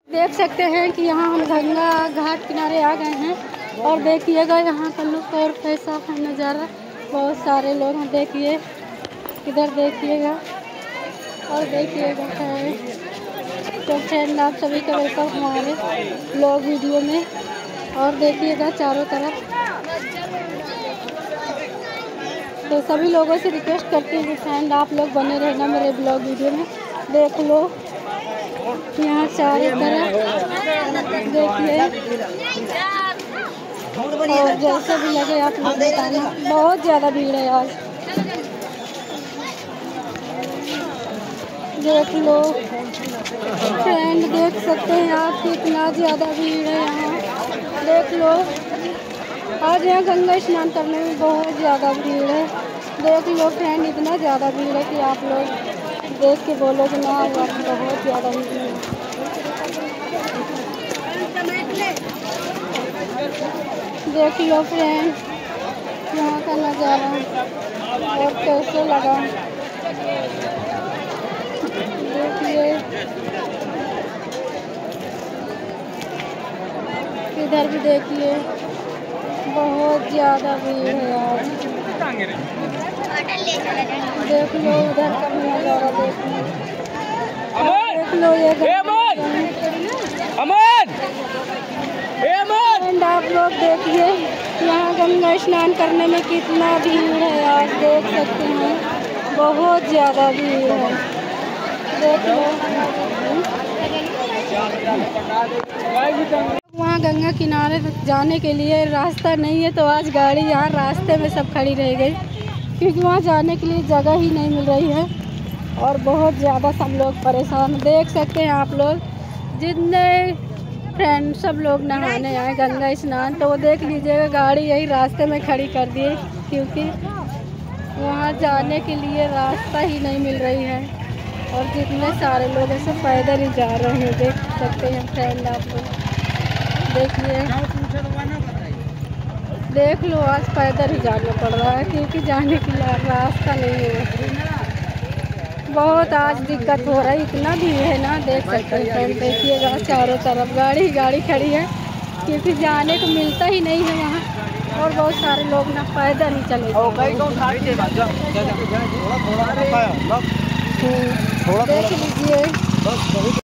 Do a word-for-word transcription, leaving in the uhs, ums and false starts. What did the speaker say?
देख सकते हैं कि यहाँ हम गंगा घाट किनारे आ गए हैं और देखिएगा यहाँ का लुक और कैसा है नज़ारा। बहुत सारे लोग हैं, देखिए इधर देखिएगा और देखिएगा है। तो फ्रेंड आप सभी का वेलकम हमारे ब्लॉग वीडियो में। और देखिएगा चारों तरफ, तो सभी लोगों से रिक्वेस्ट करती हूँ फ्रेंड आप लोग बने रहना मेरे ब्लॉग वीडियो में। देख लो यहाँ चारों तरफ देखिए, और जैसे भी लगे आप लोग बताना। बहुत ज़्यादा भीड़ है आज, देख लो फ्रेंड, देख सकते हैं आप कितना ज़्यादा भीड़ है यहाँ। देख लो आज यहाँ गंगा स्नान करने में बहुत ज़्यादा भीड़ है। देख लो फ्रेंड, इतना ज़्यादा भीड़ है कि आप लोग देख के बोलोगे ना हुआ, बहुत ज़्यादा भीड़ है। देख लो फ्रेंड यहाँ का नज़ारा और कैसे लगा, देखिए इधर भी देखिए बहुत ज़्यादा भीड़ है आज। देख लो उधर का भी नज़ारा, देख लो देख लो ये फ्रेंड आप लोग देखिए यहाँ गंगा स्नान करने में कितना भीड़ है आज। देख सकते हैं बहुत ज़्यादा भीड़ है, देख लो। वहाँ गंगा किनारे जाने के लिए रास्ता नहीं है, तो आज गाड़ी यहाँ रास्ते में सब खड़ी रह गई क्योंकि वहाँ जाने के लिए जगह ही नहीं मिल रही है और बहुत ज़्यादा सब लोग परेशान। देख सकते हैं आप लोग, जितने फ्रेंड सब लोग नहाने आए गंगा स्नान, तो वो देख लीजिएगा गाड़ी यही रास्ते में खड़ी कर दिए क्योंकि वहाँ जाने के लिए रास्ता ही नहीं मिल रही है। और जितने सारे लोग ऐसे पैदल ही जा रहे हैं, देख सकते हैं फ्रेंड आप लोग, देखिए देख लो आज पैदल ही जाना पड़ रहा है क्योंकि जाने के लिए रास्ता नहीं है। बहुत आज दिक्कत हो रहा है, इतना भीड़ है ना। देख सकते हैं फ्रेंड, देखिएगा चारों तरफ गाड़ी ही गाड़ी खड़ी है क्योंकि जाने को मिलता ही नहीं है वहाँ। और बहुत सारे लोग ना पैदल ही चले देख लीजिए।